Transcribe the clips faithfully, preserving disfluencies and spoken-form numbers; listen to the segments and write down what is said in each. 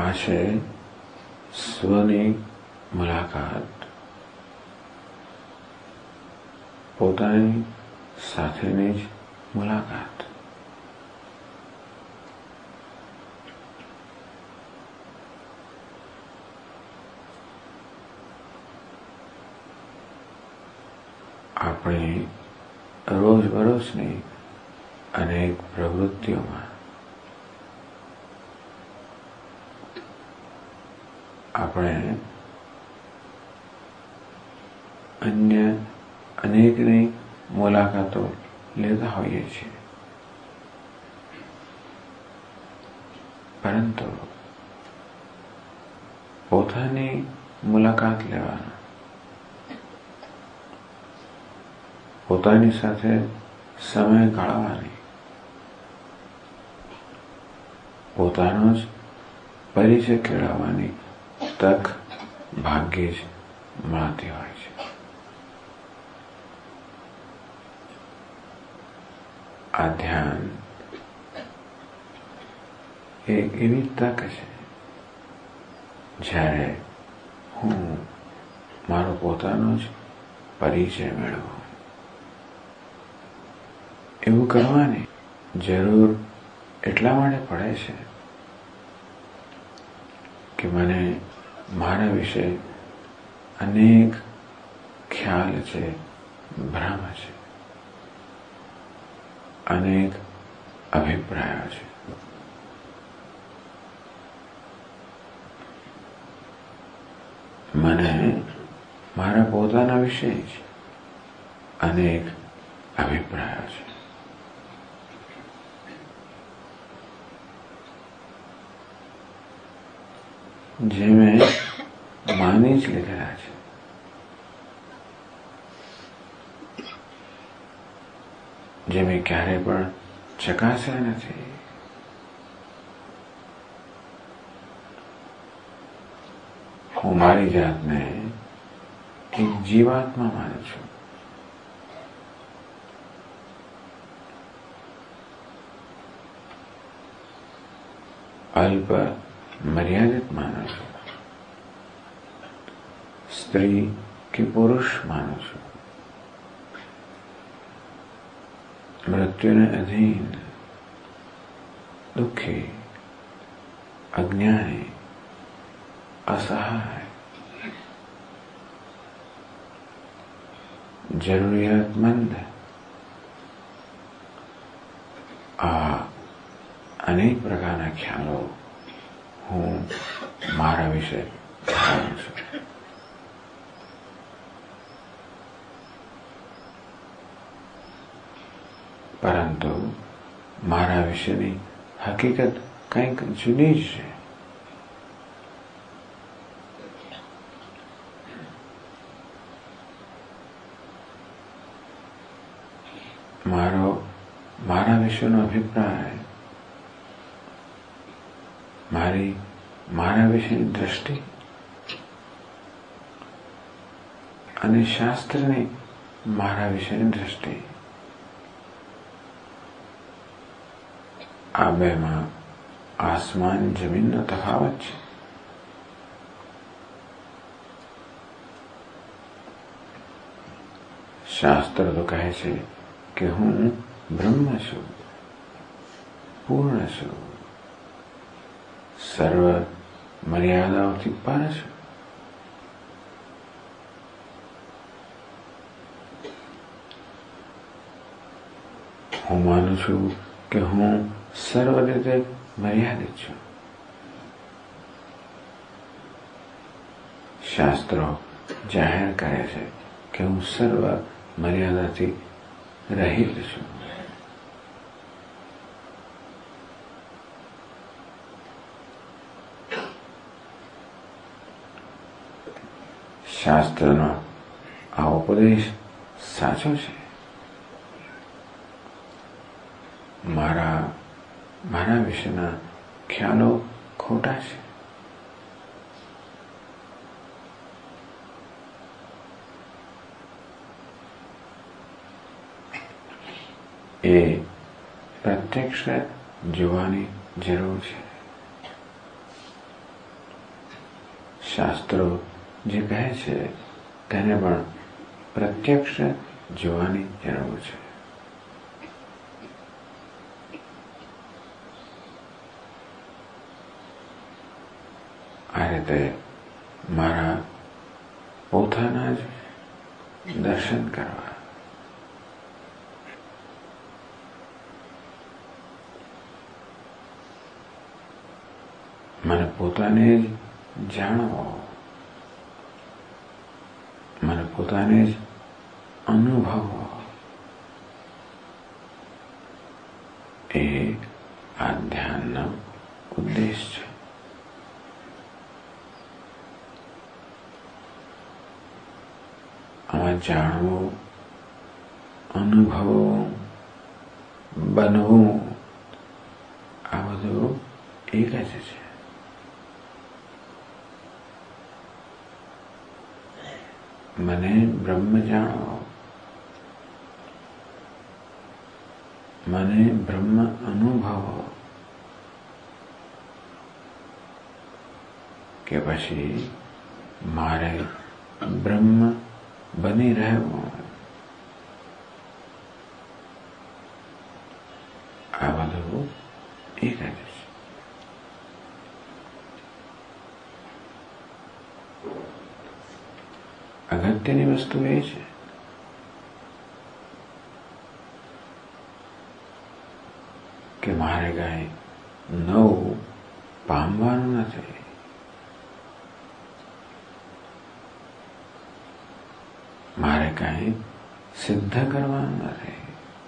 આ છે સ્વની મુલાકાત, પોતાની સાથેની જ મુલાકાત. આપણી રોજબરોજની અનેક પ્રવૃત્તિઓમાં આપણે અન્ય અનેકની મુલાકાતો લેતા હોઈએ છીએ, પરંતુ પોતાની મુલાકાત લેવાનો, પોતાની સાથે સમય ગાળવાની, પોતાનો જ પરિચય કેળવવાની તક ભાગ્યે જ મળતી હોય છે. આ ધ્યાન એક એવી તક છે જ્યારે હું મારો પોતાનો જ પરિચય મેળવું. એવું કરવાની જરૂર એટલા માટે પડે છે કે મને મારા વિશે અનેક ખ્યાલ છે, ભ્રમ છે, અનેક અભિપ્રાયો છે. મને મારા પોતાના વિશે જ અનેક અભિપ્રાયો છે. જે મેં માની જ લીધેલા છે. જે મેં ક્યારે પણ ચકાસ્યા નથી. હું મારી જાતને એક જીવાત્મા માનું છું. અલ્પ મર્યાદિત માનું છું. સ્ત્રી કે પુરુષ માનું છું. મૃત્યુને અધીન, દુઃખી, અજ્ઞાની, અસહાય, જરૂરિયાતમંદ, આ અનેક પ્રકારના ખ્યાલો હું મારા વિશે જાણું છું. પરંતુ મારા વિશેની હકીકત કંઈક જુદી જ છે. મારો મારા વિશેનો અભિપ્રાય, મારી મારા વિશેની દ્રષ્ટિ અને શાસ્ત્રની મારા વિશેની દ્રષ્ટિ, આ બેમાં આસમાન જમીનનો તફાવત છે. શાસ્ત્ર તો કહે છે કે હું બ્રહ્મ છું, પૂર્ણ છું, સર્વ મર્યાદાઓથી પર છું. હું માનું છું કે હું સર્વ રીતે મર્યાદિત છું. શાસ્ત્રો જાહેર કરે છે કે હું સર્વ મર્યાદાથી રહિત છું. શાસ્ત્રનો આ ઉપદેશ સાચો છે. મારા મારા વિશેના ખ્યાલો ખોટા છે. એ પ્રત્યક્ષ જોવાની જરૂર છે. શાસ્ત્રો જે કહે છે તેને પણ પ્રત્યક્ષ જોવાની જરૂર છે. આ રીતે મારા પોતાના જ દર્શન કરવા, મને પોતાને જ જાણવો, મને પોતાને જ અનુભવવો, એ આ ધ્યાનનો ઉદ્દેશ છે. આમાં જાણવું, અનુભવવું, બનવું, આ બધું એક જ છે. મને બ્રહ્મ જાણવો, મને બ્રહ્મ અનુભવો, કે પછી મારે બ્રહ્મ બની રહેવું, આ બધું એક જ છે. અગત્યની વસ્તુ એ છે કે મારે કાંઈ નવું પામવાનું નથી. મારે કાંઈ સિદ્ધ કરવાનું નથી.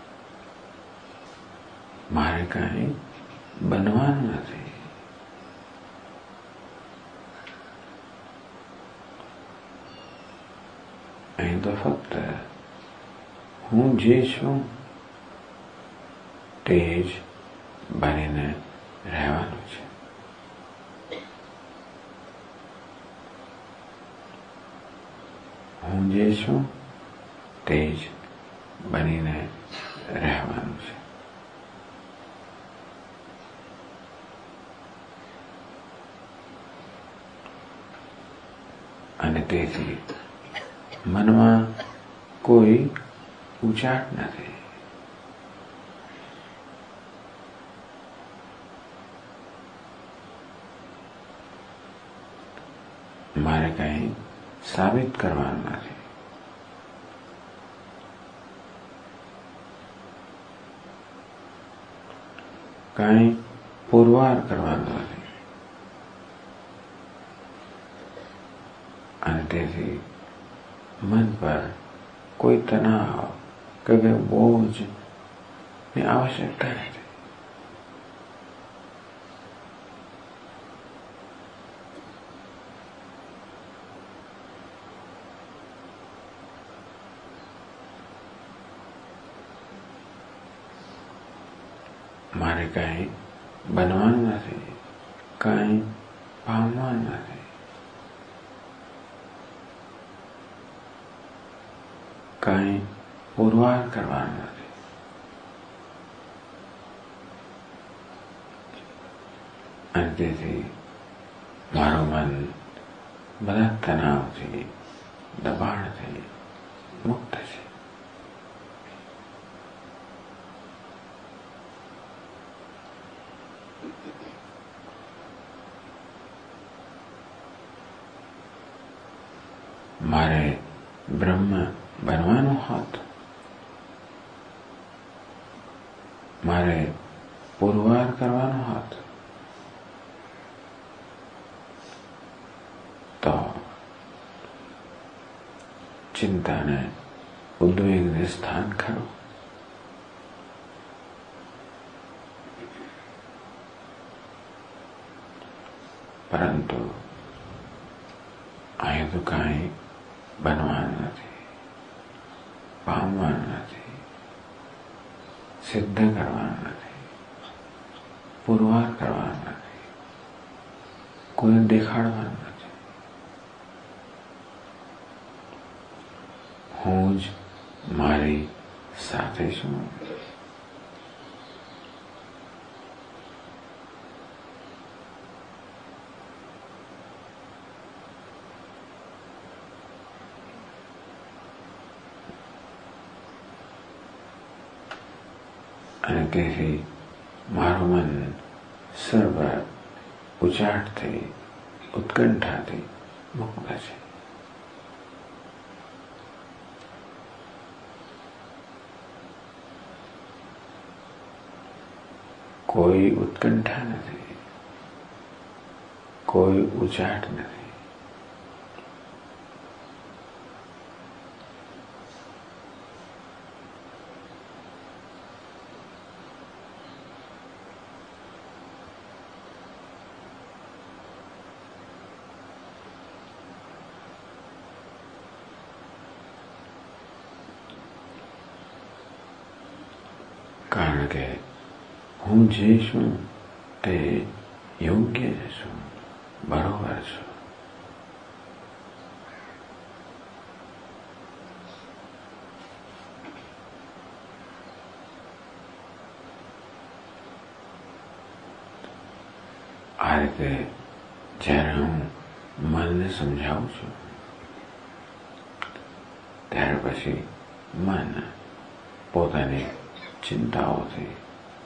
મારે કાંઈ બનવાનું નથી. અહીં તો ફક્ત હું જે છું તે જ બનીને રહેવાનું છે. હું જે છું તે જ બનીને રહેવાનું છે. અને તેથી મનમાં કોઈ ઉચાટ નથી. મારે કંઈ સાબિત કરવાનું નથી. કંઈ પુરવાર કરવાનું નથી. અને તેથી મન પર કોઈ તણાવ કે બોજની આવશ્યકતા નથી. મારે કાંઈ બનવાનું નથી, કાંઈ પામવાનું નથી. કાંઈ પુરવાર કરવાનું નથી. અને તેથી મારું મન બધા તણાવથી, દબાણથી મુક્ત છે. મારે બ્રહ્મ બનવાનું હોત, મારે પુરવાર કરવાનો હોત, તો ચિંતાને, ઉદ્વેગને સ્થાન ખરું. પરંતુ અહીં તો કાંઈ બનવાનું નથી, પામવાનું નથી, સિદ્ધ કરવાનું નથી, પુરવાર કરવાનું નથી, કોઈ દેખાડવાનું નથી. હું જ મારી સાથે છું. અને તેથી મારું મન સર્વ ઉચાટથી ઉત્કંઠાથી મુક્ત છે. કોઈ ઉત્કંઠા નથી, કોઈ ઉચાટ નથી. કારણ કે હું જે છું તે યોગ્ય જ છું, બરોબર છું. આ રીતે જ્યારે હું મનને સમજાવું છું ત્યાર પછી મન પોતાની ચિંતાઓથી,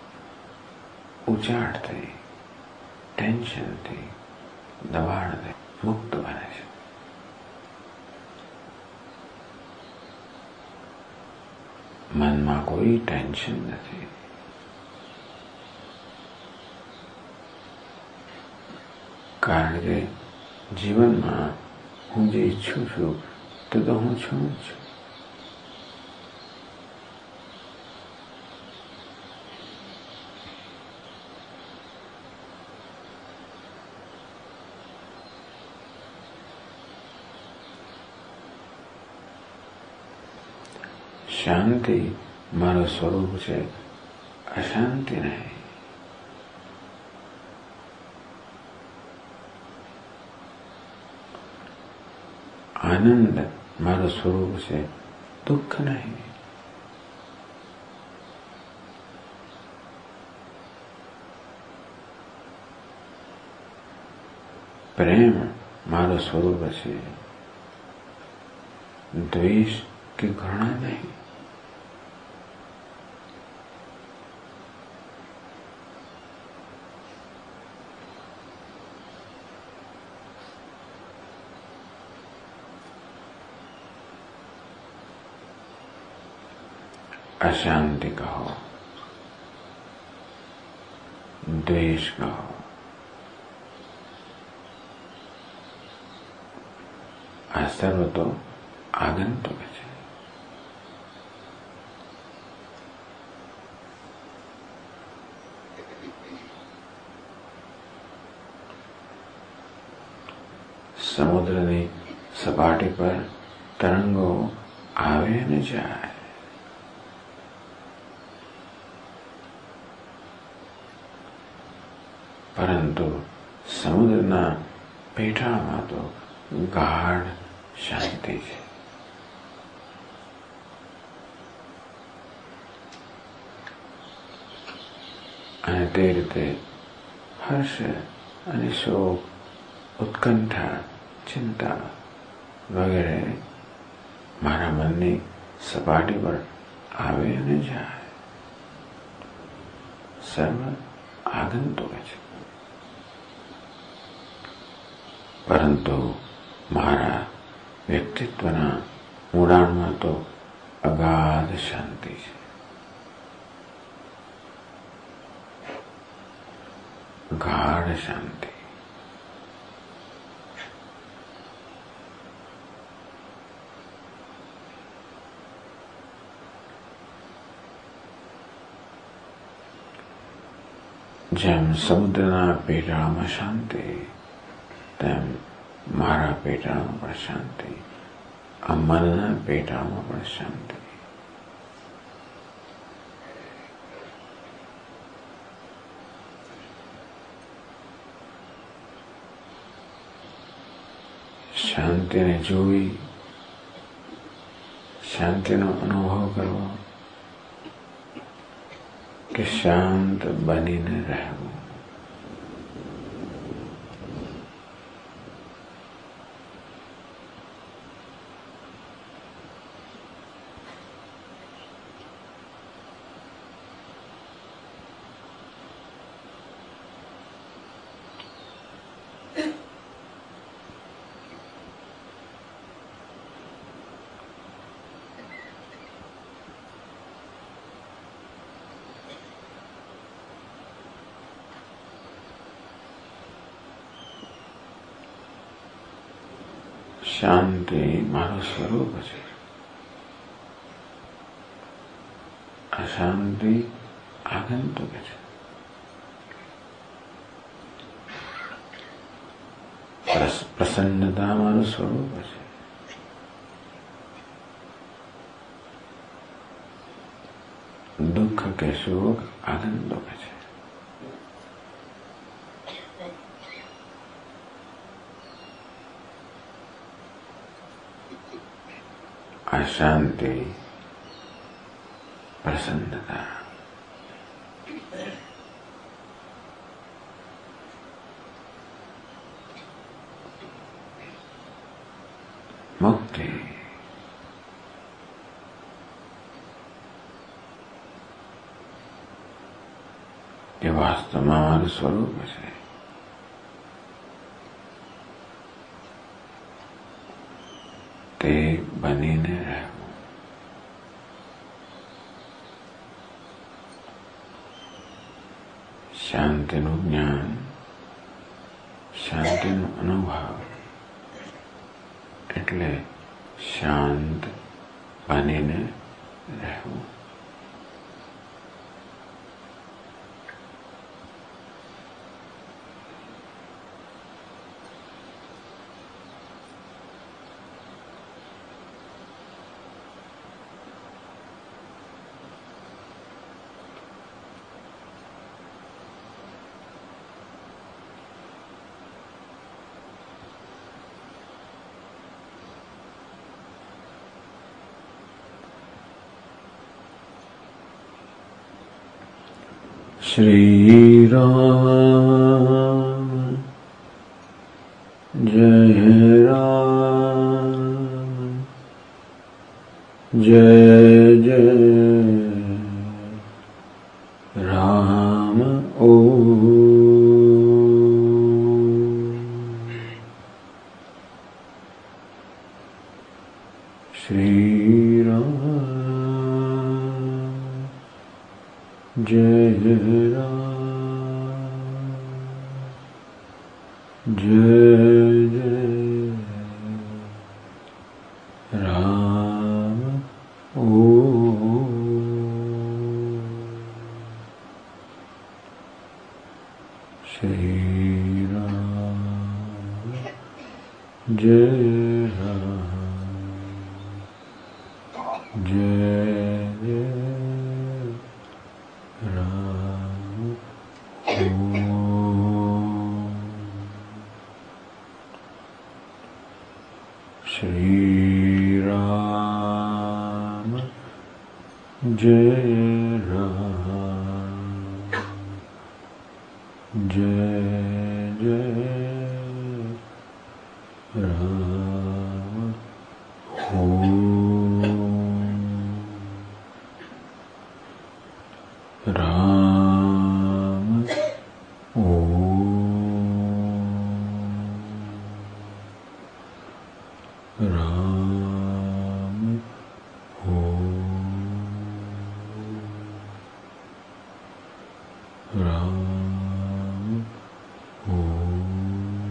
ઉચાટથી, ટેન્શનથી, દબાણથી મુક્ત બને છે. મનમાં કોઈ ટેન્શન નથી. કારણ કે જીવનમાં હું જે ઈચ્છું છું તે તો હું છું જ. શાંતિ મારું સ્વરૂપ છે, અશાંતિ નહીં. આનંદ મારું સ્વરૂપ છે, દુઃખ નહીં. પ્રેમ મારું સ્વરૂપ છે, દ્વેષ કે ઘૃણા નહીં. અશાંતિ કહો, દ્વેષ કહો, આ સર્વ તો આગંતુક છે. સમુદ્રની સપાટી પર તરંગો આવે અને જાય. પરંતુ સમુદ્રના પેટાળમાં તો ગાઢ શાંતિ છે. અને તે રીતે હર્ષ અને શોક, ઉત્કંઠા, ચિંતા વગેરે મારા મનની સપાટી પર આવે અને જાય. સર્વ આગંતુક છે. પરંતુ મારા વ્યક્તિત્વના ઊંડાણમાં તો અગાધ શાંતિ છે. ગાઢ શાંતિ. જેમ સમુદ્રના પેટાળમાં શાંતિ, તેમ મારા પેટાળમાં પણ શાંતિ, આ મનના પેટાળમાં પણ શાંતિ. શાંતિને જોઈ, શાંતિનો અનુભવ કરવો કે શાંત બનીને રહેવું. શાંતિ મારું સ્વરૂપ છે, અશાંતિ આગંતુક છે. પ્રસન્નતા મારું સ્વરૂપ છે, દુઃખ કે સુખ આગંતુક છે. અશાંતિ પ્રસન્નતા. મુક્તિ એ વાસ્તવમાં મારું સ્વરૂપ છે. તે બનીને રહેવું. શાંતિનું જ્ઞાન, શાંતિનો અનુભવ એટલે શાંત બનીને રહેવું. श्री राम जय राम जय जय राम ओम. श्री राम जय जय जय राम ओम. श्री राम जय राम जय जय राम ओम. श्री राम जय राम जय जय राम ओम. राम ओम. राम ओम. राम ओम.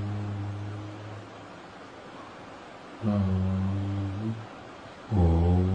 राम ओम.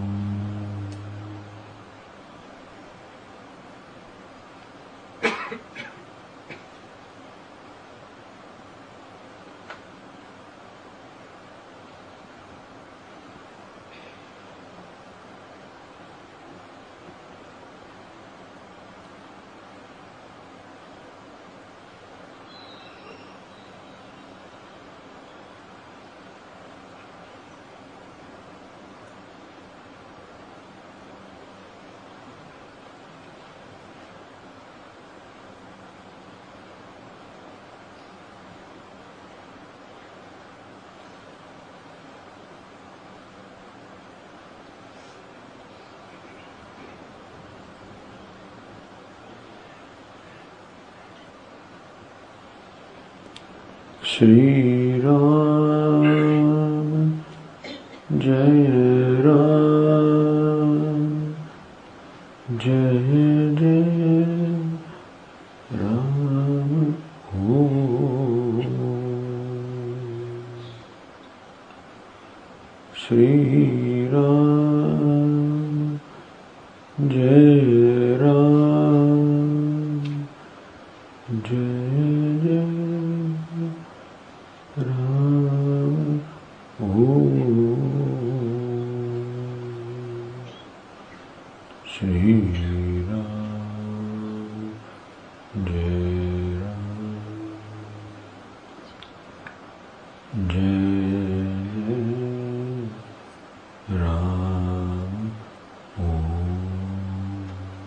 श्री राम जय राम जय जय राम ओम. Ram, Jai Ram, Jai Jai Ram. Om Shri Ram, Jai Ram, Jai Ram. Om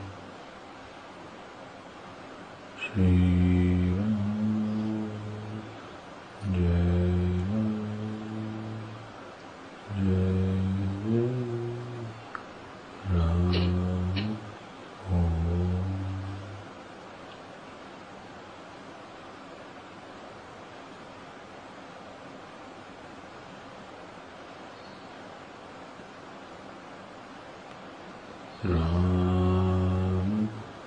Shri Ram, Jai Ram, Jai Ram. Ram,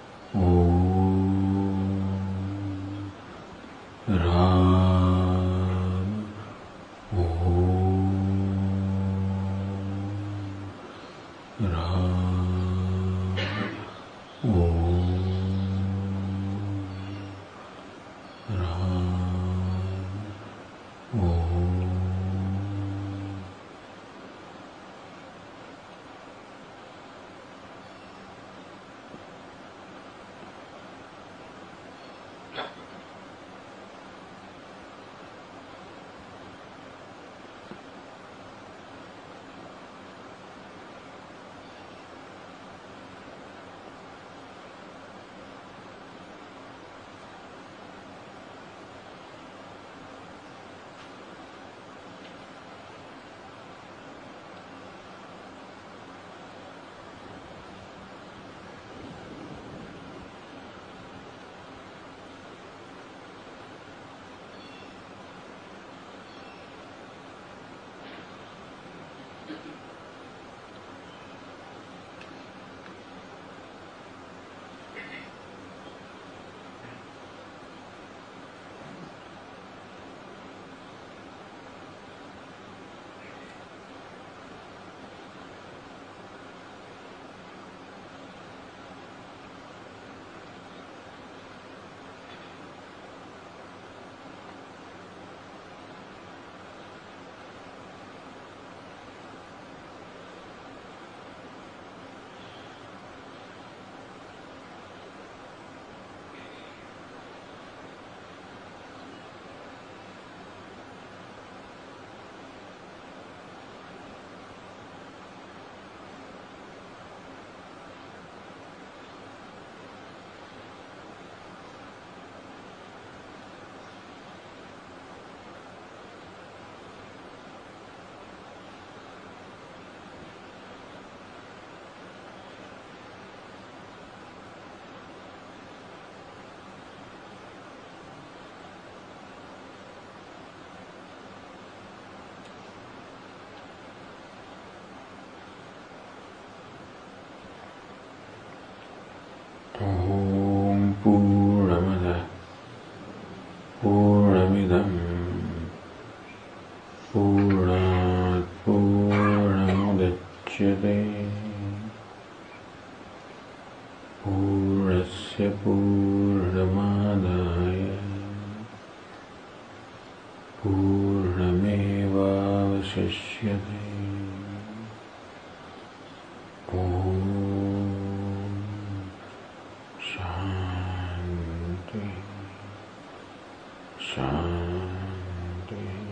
Om, Ram, Om, Ram, Om, Ram, Om. Om Purnamada Purnamidam Purnat Purnamudachyate Purnasya Purnamadaya Purnamevavasishyate. Om Shanti Shanti